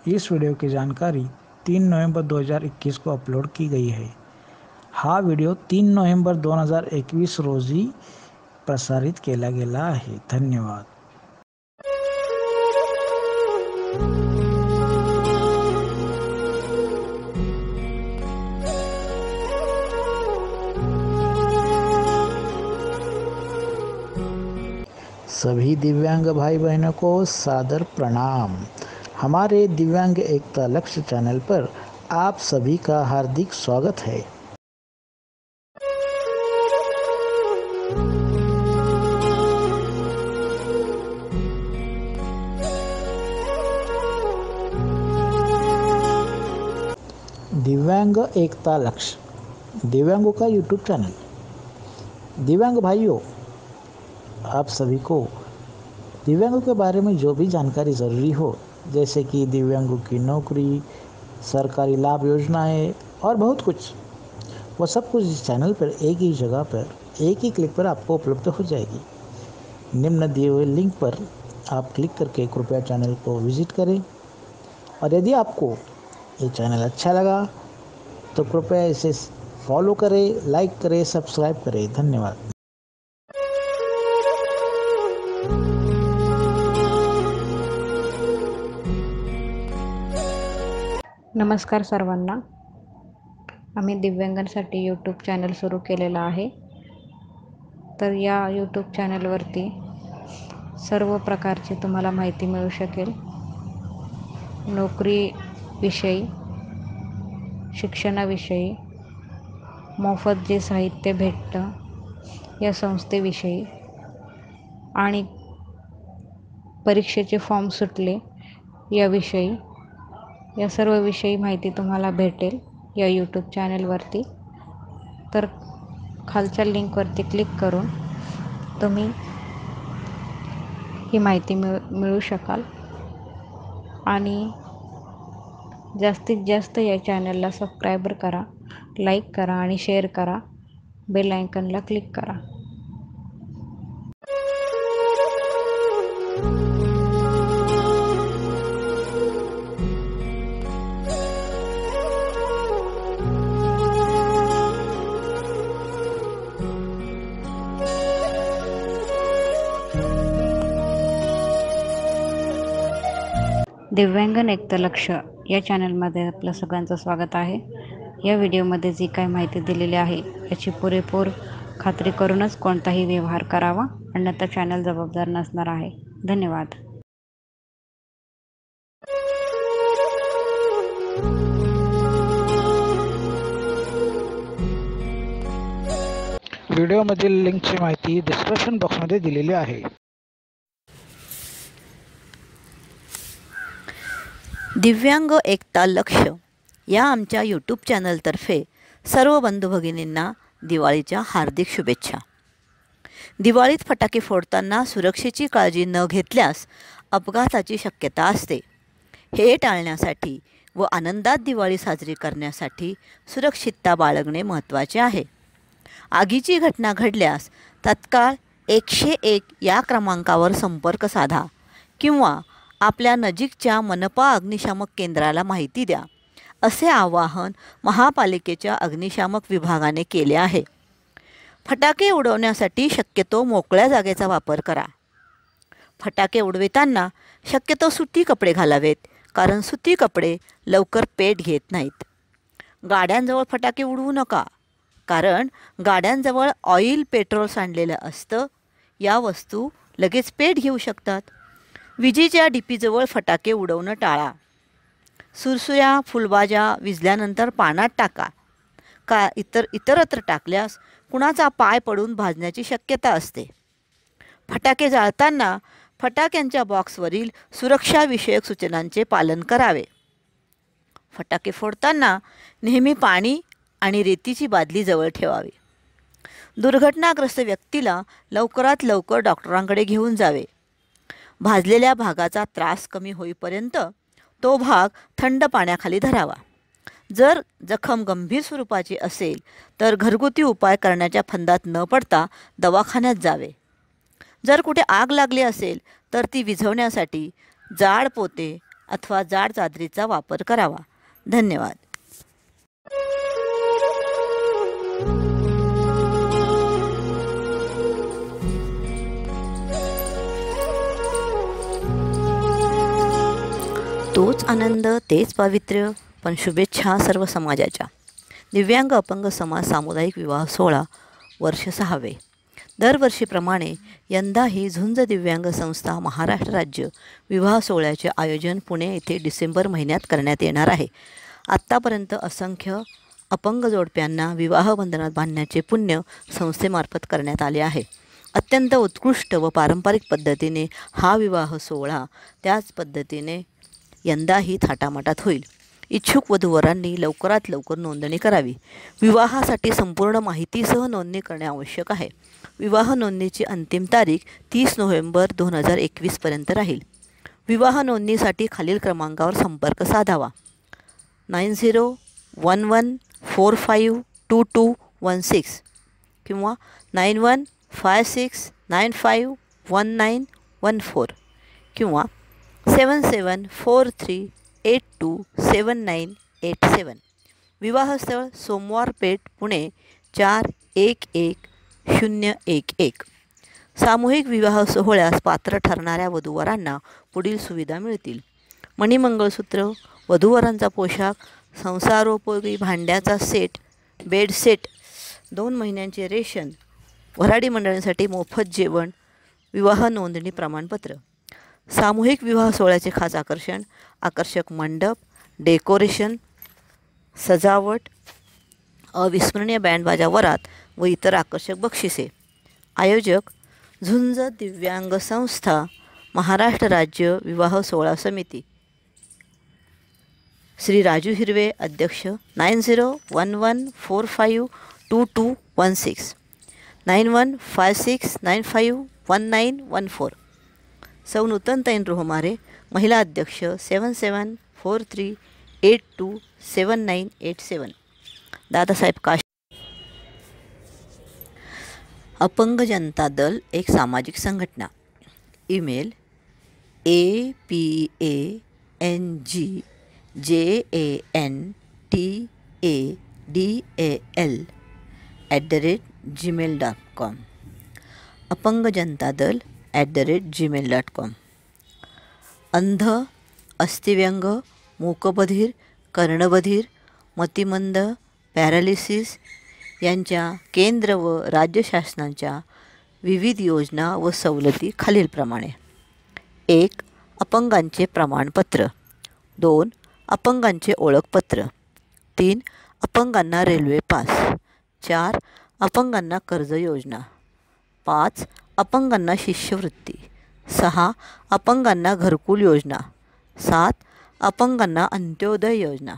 इस video की जानकारी 3 नवंबर 2021 को अपलोड की गई है। हा व्हिडिओ 3 नोव्हेंबर 2021 रोजी प्रसारित केला गेला आहे। धन्यवाद। सभी दिव्यांग भाई बहनों को सादर प्रणाम। हमारे दिव्यांग एकता लक्ष्य चैनल पर आप सभी का हार्दिक स्वागत है। दिव्यांग एकता लक्ष्य दिव्यांगों का यूट्यूब चैनल। दिव्यांग भाइयों, आप सभी को दिव्यांगों के बारे में जो भी जानकारी ज़रूरी हो, जैसे कि दिव्यांगों की नौकरी, सरकारी लाभ योजनाएं और बहुत कुछ, वो सब कुछ इस चैनल पर एक ही जगह पर एक ही क्लिक पर आपको उपलब्ध हो जाएगी। निम्न दिए हुए लिंक पर आप क्लिक करके कृपया चैनल को विज़िट करें और यदि आपको ये चैनल अच्छा लगा तो कृपया इसे फॉलो करें, लाइक करें, सब्सक्राइब करें। धन्यवाद। नमस्कार सर्वांना। आम्ही दिव्यांगांसाठी यूट्यूब चॅनल सुरू केलेला आहे। तर या यूट्यूब चॅनलवरती सर्व प्रकारची तुम्हाला माहिती मिळू शकेल। नोकरीविषयी, शिक्षणाविषयी, मोफत जे साहित्य भेटतं या संस्थेविषयी आणि परीक्षेचे फॉर्म सुटले याविषयी, या सर्व विषयी माहिती तुम्हाला भेटेल या यूट्यूब चॅनलवरती। तर खालच्या लिंकवरती क्लिक करून तुम्ही ही माहिती मिळू शकाल आणि जास्तीत जास्त या चॅनलला सबस्क्राईबर करा, लाईक करा आणि शेअर करा, बेल आयकॉनला क्लिक करा। दिव्यांगन एकता लक्ष्य या चॅनलमध्ये आपलं सगळ्यांचं स्वागत आहे। या व्हिडिओमध्ये जी काही माहिती दिलेली आहे याची पुरेपूर खात्री करूनच कोणताही व्यवहार करावा, अन्यथा चॅनल जबाबदार नसणार आहे। धन्यवाद। व्हिडिओमधील लिंकची माहिती डिस्क्रिप्शन बॉक्समध्ये दिलेली आहे। दिव्यांग एकता लक्ष्य या आमच्या यूट्यूब चॅनलतर्फे सर्व बंधू भगिनींना दिवाळीच्या हार्दिक शुभेच्छा। दिवाळीत फटाके फोडताना सुरक्षेची काळजी न घेतल्यास अपघाताची शक्यता असते। हे टाळण्यासाठी व आनंदात दिवाळी साजरी करण्यासाठी सुरक्षितता बाळगणे महत्त्वाचे आहे। आगीची घटना घडल्यास तत्काळ 101 या क्रमांकावर संपर्क साधा किंवा आपल्या नजीकच्या मनपा अग्निशामक केंद्राला माहिती द्या, असे आवाहन महापालिकेच्या अग्निशामक विभागाने केले आहे। फटाके उडवण्यासाठी शक्यतो मोकळ्या जागेचा वापर करा। फटाके उडविताना शक्यतो सुती कपडे घालावेत, कारण सुती कपडे लवकर पेट घेत नाहीत। गाड्यांजवळ फटाके उडवू नका, कारण गाड्यांजवळ ऑइल, पेट्रोल सांडलेलं असतं। या वस्तू लगेच पेट घेऊ शकतात। विजेच्या डीपीजवळ फटाके उडवणं टाळा। सुरसुऱ्या, फुलबाजा विजल्यानंतर पाण्यात टाका, का इतरत्र टाकल्यास कुणाचा पाय पडून भाजण्याची शक्यता असते। फटाके जाळताना फटाक्यांच्या बॉक्सवरील सुरक्षाविषयक सूचनांचे पालन करावे। फटाके फोडताना नेहमी पाणी आणि रेतीची बादली जवळ ठेवावी। दुर्घटनाग्रस्त व्यक्तीला लवकरात लवकर डॉक्टरांकडे घेऊन जावे। भाजलेल्या भागाचा त्रास कमी होईपर्यंत तो भाग थंड पाण्याखाली धरावा। जर जखम गंभीर स्वरूपाची असेल तर घरगुती उपाय करण्याच्या फंदात न पडता दवाखान्यात जावे। जर कुठे आग लागली असेल तर ती विझवण्यासाठी जाड पोते अथवा जाड चादरीचा वापर करावा. धन्यवाद. तोच आनंद तेच पावित्र्य, पण शुभेच्छा सर्व समाजाच्या. दिव्यांग अपंग समाज सामुदायिक विवाह सोहळा वर्ष 6वे. दरवर्षीप्रमाणे यंदाही झुंज दिव्यांग संस्था महाराष्ट्र राज्य विवाह सोहळ्याचे आयोजन पुणे येथे डिसेंबर महिन्यात करण्यात येणार आहे. आत्तापर्यंत असंख्य अपंग जोडप्यांना विवाह बंधनात बांधण्याचे पुण्य संस्थेमार्फत करण्यात आले आहे. अत्यंत उत्कृष्ट व पारंपरिक पद्धतीने हा विवाह सोहळा त्याच पद्धतीने यंदाही थाटामाटात होईल. इच्छुक वधूवरांनी लवकरात लवकर नोंदणी करावी. विवाहासाठी संपूर्ण माहितीसह नोंदणी करणे आवश्यक आहे. विवाह नोंदणीची अंतिम तारीख 30 नोव्हेंबर 2021 पर्यंत राहील. विवाह नोंदणीसाठी खालील क्रमांकावर संपर्क साधावा. 9011452216 किंवा 9156951914 किंवा 7743827987. विवाहस्थळ सोमवार पेठ पुणे 411011. सामूहिक विवाह सोहळ्यास पात्र ठरणाऱ्या वधूवरांना पुढील सुविधा मिळतील. मणिमंगळसूत्र, वधूवरांचा पोशाख, संसारोपयोगी भांड्याचा सेट, बेड सेट, 2 महिन्यांचे रेशन, वऱ्हाडी मंडळींसाठी मोफत जेवण, विवाह नोंदणी प्रमाणपत्र. सामूहिक विवाह सोहळ्याचे खास आकर्षण, आकर्षक मंडप, डेकोरेशन, सजावट, अविस्मरणीय बँडबाजा वरात व इतर आकर्षक बक्षिसे. आयोजक झुंज दिव्यांग संस्था महाराष्ट्र राज्य विवाह सोहळा समिती. श्री राजू हिरवे अध्यक्ष. 9011452216 9156951914. सौ नूतनताईन रोहमारे महिला अध्यक्ष. 7743827987. दादासाहेब काश. अपंग जनता दल एक सामाजिक संघटना. Email apangjantal@gmail.com. अपंग जनता दल @gmail.com. अंध, अस्थिव्यंग, मूकबधिर, कर्णबधिर, मतिमंद, पॅरालिसिस यांच्या केंद्र व राज्य शासनाच्या विविध योजना व सवलती खालीलप्रमाणे. 1. अपंगांचे प्रमाणपत्र. 2. अपंगांचे ओळखपत्र. 3. अपंगांना रेल्वे पास. 4. अपंगांना कर्ज योजना. 5. अपंगांना शिष्यवृत्ती. 6. अपंगांना घरकुल योजना. 7. अपंगांना अंत्योदय योजना.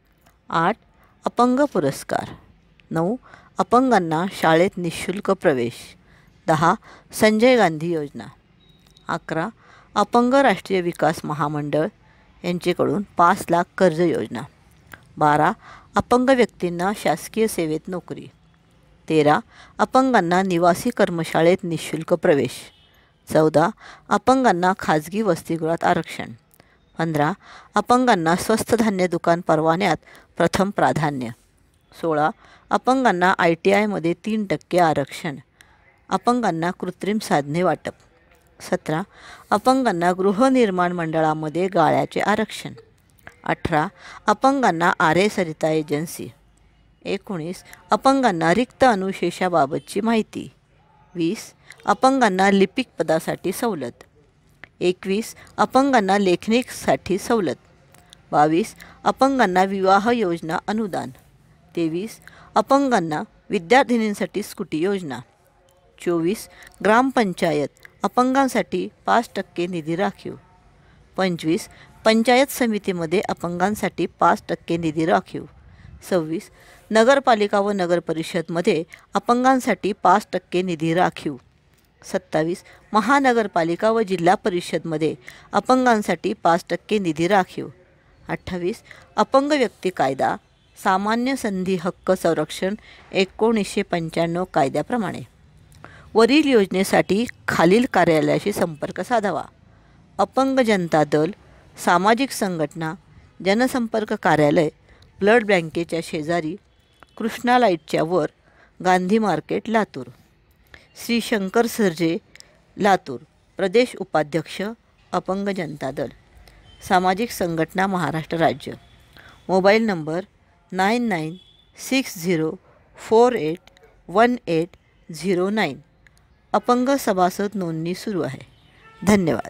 8. अपंग पुरस्कार. 9. अपंगांना शाळेत निःशुल्क प्रवेश. 10. संजय गांधी योजना. 11. अपंग राष्ट्रीय विकास महामंडळ यांचेकडून 5 लाख कर्ज योजना. 12. अपंग व्यक्तींना शासकीय सेवेत नोकरी. 13. अपंगांना निवासी कर्मशाळेत निःशुल्क प्रवेश. 14. अपंगांना खाजगी वसतिगृहात आरक्षण. 15. अपंगांना स्वस्त धान्य दुकान परवान्यात प्रथम प्राधान्य. 16. अपंगांना ITIमध्ये 3% आरक्षण. अपंगांना कृत्रिम साधने वाटप. 17. अपंगांना गृहनिर्माण मंडळामध्ये गाळ्याचे आरक्षण. 18. अपंगांना आरे सरिता एजन्सी. 19. अपंगांना रिक्त अनुशेषाबाबतची माहिती. 20. अपंगांना लिपिक पदासाठी सवलत. 21. अपंगांना लेखनिकसाठी सवलत. 22. अपंगांना विवाह योजना अनुदान. 23. अपंगांना विद्यार्थिनींसाठी स्कूटी योजना. 24. ग्रामपंचायत अपंगांसाठी 5% निधी राखीव. 25. पंचायत समितीमध्ये अपंगांसाठी 5% निधी राखीव. 26. नगरपालिका व नगरपरिषदमध्ये अपंगांसाठी 5% निधी राखीव. 27. महानगरपालिका व जिल्हा परिषदमध्ये अपंगांसाठी 5% निधी राखीव. 28. अपंग व्यक्ती कायदा सामान्य संधी हक्क संरक्षण 1995 कायद्याप्रमाणे. वरील योजनेसाठी खालील कार्यालयाशी संपर्क साधावा. अपंग जनता दल, सामाजिक संघटना जनसंपर्क कार्यालय ब्लड बँकेच्या शेजारी कृष्णा लाईटच्या वर गांधी मार्केट लातूर. श्री शंकर सर्जे लातूर प्रदेश उपाध्यक्ष अपंग जनता दल. सामाजिक संघटना महाराष्ट्र राज्य. Mobile number 9960481809. अपंग सभासद नोंदणी सुरू आहे. धन्यवाद.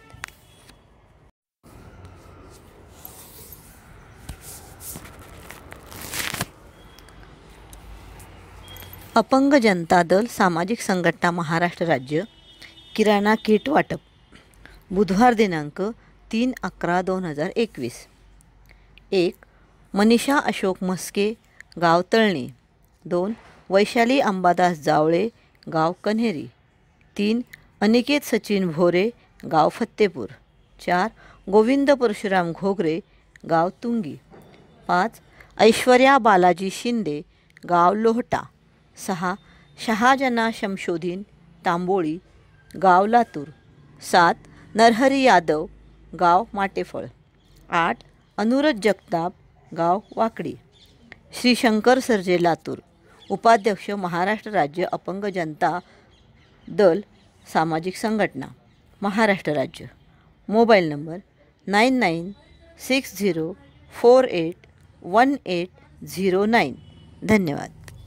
अपंग जनता दल सामाजिक संघटना महाराष्ट्र राज्य किराणा किट वाटप. बुधवार दिनांक 3/11/2021. 1. मनीषा अशोक मस्के गाव तळणी. 2. वैशाली अंबादास जावळे गाव कन्हेरी. 3. अनिकेत सचिन भोरे गाव फत्तेपूर. 4. गोविंद परशुराम घोगरे गाव तुंगी. 5. ऐश्वर्या बालाजी शिंदे गाव लोहटा. 6. शहाजना शमशोधीन तांबोळी गाव लातूर. 7. नरहरी यादव गाव माटेफळ. 8. अनुरज जगताप गाव वाकडी. श्री शंकर सर्जे लातूर उपाध्यक्ष महाराष्ट्र राज्य अपंग जनता दल सामाजिक संघटना महाराष्ट्र राज्य. Mobile number 9960481809. धन्यवाद.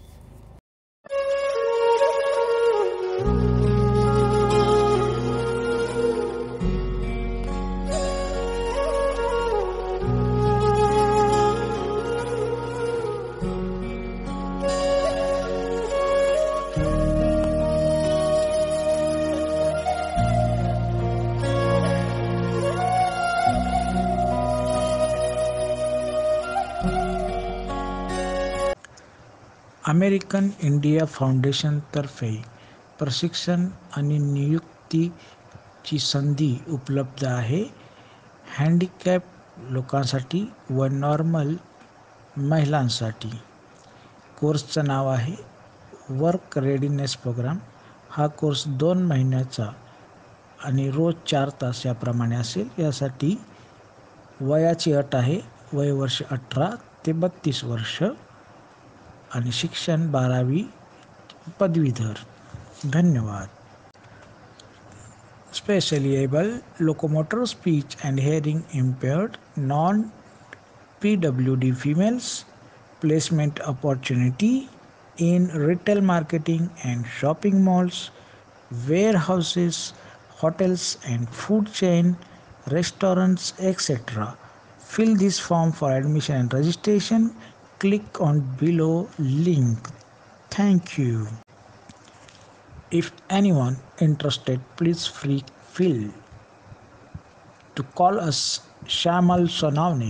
अमेरिकन इंडिया फाउंडेशनतर्फे प्रशिक्षण आणि नियुक्तीची संधी उपलब्ध आहे. हँडिकॅप लोकांसाठी व नॉर्मल महिलांसाठी. कोर्सचं नाव आहे वर्क रेडीनेस प्रोग्राम. हा कोर्स 2 महिन्याचा आणि रोज 4 तास याप्रमाणे असेल. यासाठी वयाची अट आहे वय वर्ष 18 ते 32 वर्ष आणि शिक्षण 12वी पदवीधर. धन्यवाद. Specially able, locomotor, speech and hearing impaired, non PWD females, placement opportunity in retail marketing and shopping malls, warehouses, hotels and food chain, restaurants, etc. Fill this form for admission and registration. Click on below link. Thank you. If anyone interested, please feel to call us Shamal Sonavne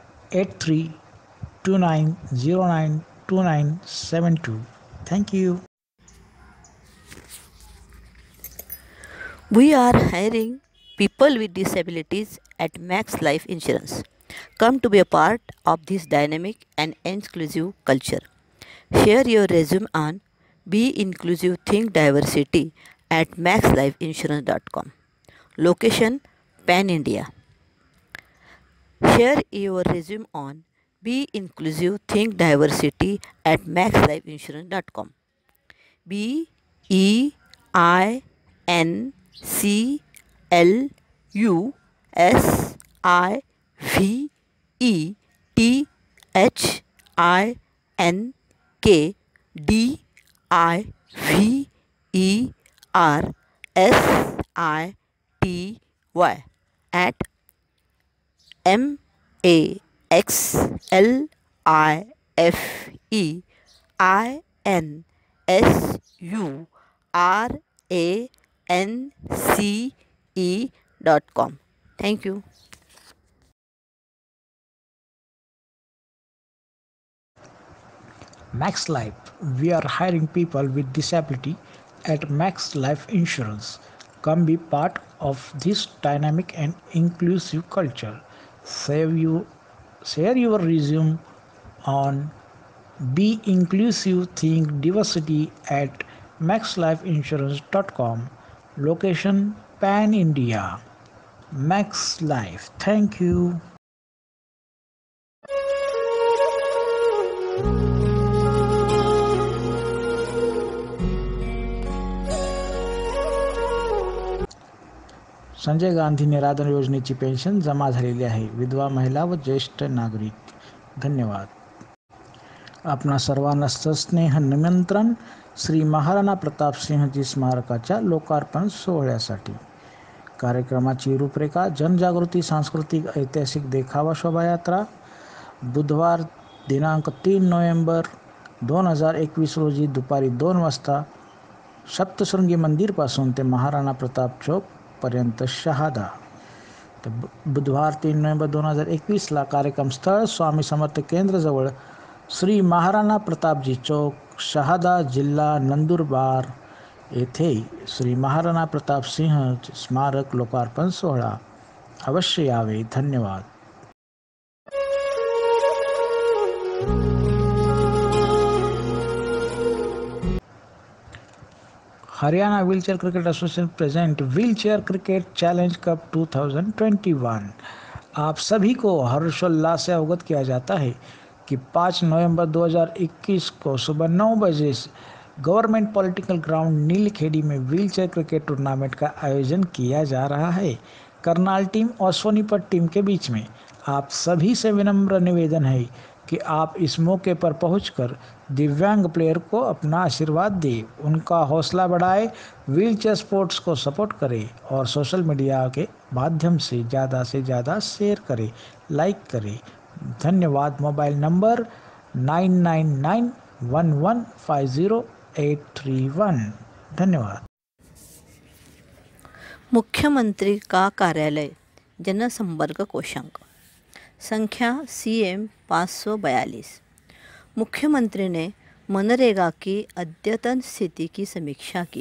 8329092972. Thank you. We are hiring people with disabilities at Max Life Insurance. Come to be a part of this dynamic and inclusive culture. Share your resume on Be Inclusive Think Diversity at maxlifeinsurance.com. Location Pan India. Share your resume on Be Inclusive Think Diversity at maxlifeinsurance.com. BEINCLUSIVETHINKDIVERSITY at maxlifeinsurance.com. Thank you. Max Life. We are hiring people with disability at Max Life Insurance. Come be part of this dynamic and inclusive culture. Share your resume on Be Inclusive Think Diversity at maxlifeinsurance.com. Location Pan India. Max Life. Thank you. Sanjay Gandhi निराधार योजनेची pension जमा झालेली आहे. विधवा महिला व ज्येष्ठ नागरिक. धन्यवाद. आपणा सर्वांना सस्नेह निमंत्रण श्री महाराणा प्रताप सिंहजी स्मारकाच्या लोकार्पण सोहळ्यासाठी. कार्यक्रमाची रूपरेखा: जनजागृती, सांस्कृतिक ऐतिहासिक देखावा, शोभायात्रा. बुधवार दिनांक 3 नोव्हेंबर 2021 रोजी दुपारी 2 वाजता सप्तशृंगी मंदिरपासून ते महाराणा प्रताप चौक पर्यंत शहादा. तर बुधवार 3 नोव्हेंबर 2021ला कार्यक्रम स्थळ स्वामी समर्थ केंद्रजवळ श्री महाराणा प्रतापजी चौक, शहादा, जिल्हा नंदुरबार येथे श्री महाराणा प्रताप सिंह स्मारक लोकार्पण सोहळा. अवश्य यावे. धन्यवाद. Haryana wheelchair cricket association present wheelchair cricket challenge cup 2021. आप सभी को हर्षोल्लास से अवगत किया जाता है कि 5 नवंबर 2021 को सुबह 9 बजे गवर्नमेंट पॉलिटिकल ग्राउंड नीलखेड़ी में व्हीलचेयर क्रिकेट टूर्नामेंट का आयोजन किया जा रहा है, करनाल टीम और सोनीपत टीम के बीच में. आप सभी से विनम्र निवेदन है कि आप इस मौके पर पहुंचकर दिव्यांग प्लेयर को अपना आशीर्वाद दें, उनका हौसला बढ़ाएं, व्हीलचेयर स्पोर्ट्स को सपोर्ट करें और सोशल मीडिया के माध्यम से ज़्यादा शेयर करें, लाइक करें. धन्यवाद. Mobile number 9991150831. धन्यवाद. मुख्यमंत्री का कार्यालय, जनसंपर्क कोषांक, संख्या CM 542. मुख्यमंत्री ने मनरेगा की अद्यतन स्थिति की समीक्षा की.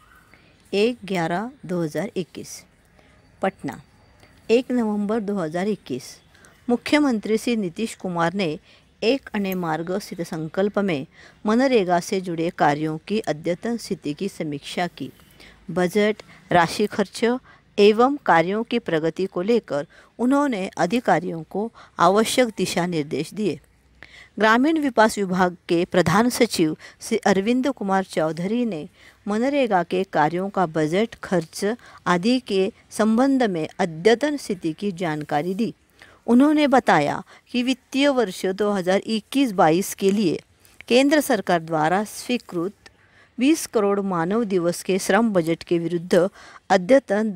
1/11/2021 पटना. 1 नवंबर 2021 मुख्यमंत्री श्री नीतीश कुमार ने एक अन्य मार्ग स्थित संकल्प में मनरेगा से जुड़े कार्यों की अद्यतन स्थिति की समीक्षा की. बजट, राशि खर्च एवं कार्यों की प्रगति को लेकर उन्होंने अधिकारियों को आवश्यक दिशा निर्देश दिए. ग्रामीण विकास विभाग के प्रधान सचिव श्री अरविंद कुमार चौधरी ने मनरेगा के कार्यों का बजट, खर्च आदि के संबंध में अद्यतन स्थिति की जानकारी दी. उन्होंने बताया कि वित्तीय वर्ष 2021-22 के लिए केंद्र सरकार द्वारा स्वीकृत 20 करोड़ मानव दिवस के श्रम बजट के विरुद्ध अद्यतन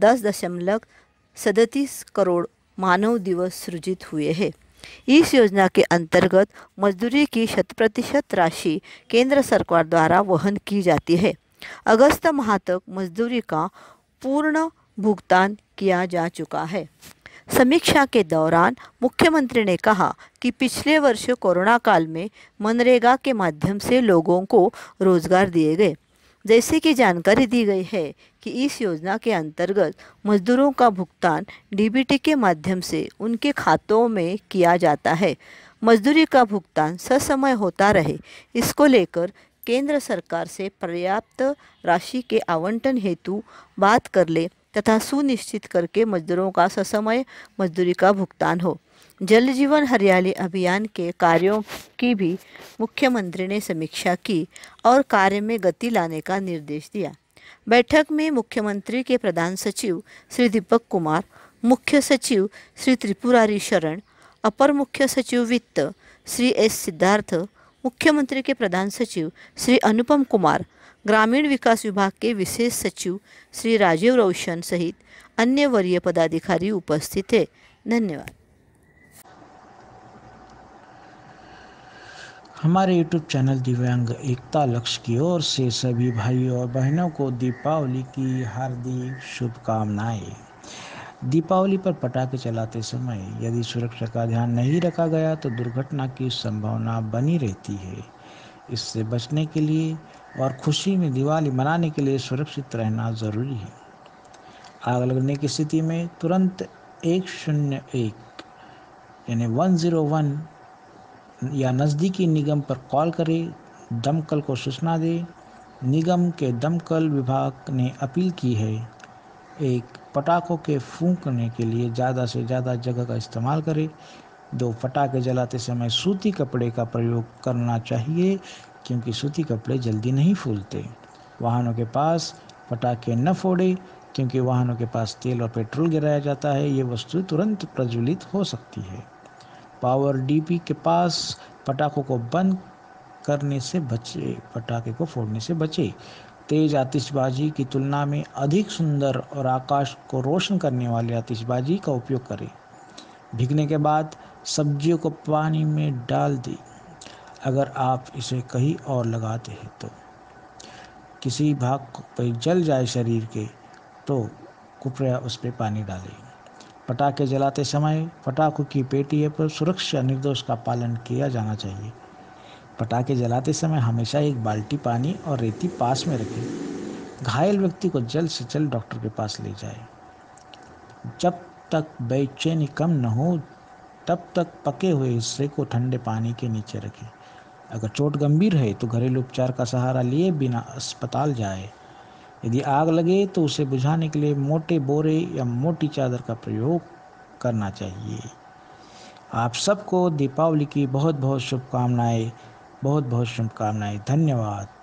10.37 करोड़ मानव दिवस सृजित हुए हैं. इस योजना के अंतर्गत मजदूरी की 100% राशि केंद्र सरकार द्वारा वहन की जाती है. अगस्त माह तक मजदूरी का पूर्ण भुगतान किया जा चुका है. समीक्षा के दौरान मुख्यमंत्री ने कहा कि पिछले वर्ष कोरोना काल में मनरेगा के माध्यम से लोगों को रोजगार दिए गए. जैसे कि जानकारी दी गई है कि इस योजना के अंतर्गत मजदूरों का भुगतान DBT के माध्यम से उनके खातों में किया जाता है. मजदूरी का भुगतान ससमय होता रहे, इसको लेकर केंद्र सरकार से पर्याप्त राशि के आवंटन हेतु बात कर ले तथा सुनिश्चित करके मजदूरों का ससमय मजदूरी का भुगतान हो. जल जीवन हरियाली अभियान के कार्यों की भी मुख्यमंत्री ने समीक्षा की और कार्य में गति लाने का निर्देश दिया. बैठक में मुख्यमंत्री के प्रधान सचिव श्री दीपक कुमार, मुख्य सचिव श्री त्रिपुरारी शरण, अपर मुख्य सचिव वित्त श्री S सिद्धार्थ, मुख्यमंत्री के प्रधान सचिव श्री अनुपम कुमार, ग्रामीण विकास विभाग के विशेष सचिव श्री राजीव रोशन सहित अन्य वरीय पदाधिकारी उपस्थित थे. धन्यवाद. हमारे YouTube चैनल दिव्यांग एकता लक्ष्य की ओर से सभी भाइयों और बहनों को दीपावली की हार्दिक शुभकामनाएं. दीपावली पर पटाखे चलाते समय यदि सुरक्षा का ध्यान नहीं रखा गया तो दुर्घटना की संभावना बनी रहती है. इससे बचने के लिए और खुशी में दिवाली मनाने के लिए सुरक्षित रहना ज़रूरी है. आग लगने की स्थिति में तुरंत 101 यानी 101 या नज़दीकी निगम पर कॉल करें, दमकल को सूचना दें. निगम के दमकल विभाग ने अपील की है. 1 पटाखों के फूंकने के लिए ज़्यादा से ज़्यादा जगह का इस्तेमाल करें। 2 पटाखे जलाते समय सूती कपड़े का प्रयोग करना चाहिए, क्योंकि सूती कपड़े जल्दी नहीं फूलते। वाहनों के पास पटाखे न फोड़े, क्योंकि वाहनों के पास तेल और पेट्रोल गिराया जाता है। ये वस्तु तुरंत प्रज्वलित हो सकती है। पावर डीपी के पास पटाखों को बंद करने से बचे, पटाखे को फोड़ने से बचे। तेज आतिशबाजी की तुलना में अधिक सुंदर और आकाश को रोशन करने वाली आतिशबाजी का उपयोग करें। भीगने के बाद सब्जियों को पानी में डाल दें। अगर आप इसे कहीं और लगाते हैं तो किसी भाग पर जल जाए शरीर के, तो कृपया उस पर पानी डालें। पटाखे जलाते समय पटाखों की पेटियों पर सुरक्षा निर्देश का पालन किया जाना चाहिए। पटाखे जलाते समय हमेशा एक बाल्टी पानी और रेती पास में रखें। घायल व्यक्ति को जल्द से जल्द डॉक्टर के पास ले जाएं। जब तक बेचैनी कम न हो, तब तक पके हुए हिस्से को ठंडे पानी के नीचे रखें। अगर चोट गंभीर है तो घरेलू उपचार का सहारा लिए बिना अस्पताल जाए। यदि आग लगे तो उसे बुझाने के लिए मोटे बोरे या मोटी चादर का प्रयोग करना चाहिए। आप सबको दीपावली की बहुत बहुत शुभकामनाएं। बहुत बहुत शुभकामनाएं। धन्यवाद।